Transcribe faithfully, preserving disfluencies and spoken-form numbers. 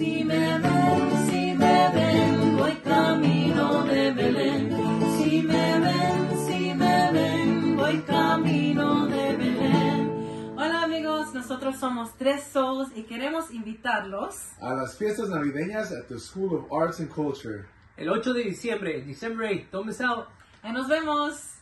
Si me ven, si me ven, voy camino de Belén. Si me ven, si me ven, voy camino de Belén. Hola amigos, nosotros somos Tres Souls y queremos invitarlos a las fiestas navideñas at the School of Arts and Culture. El ocho de diciembre, December eighth, don't miss out. y nos vemos.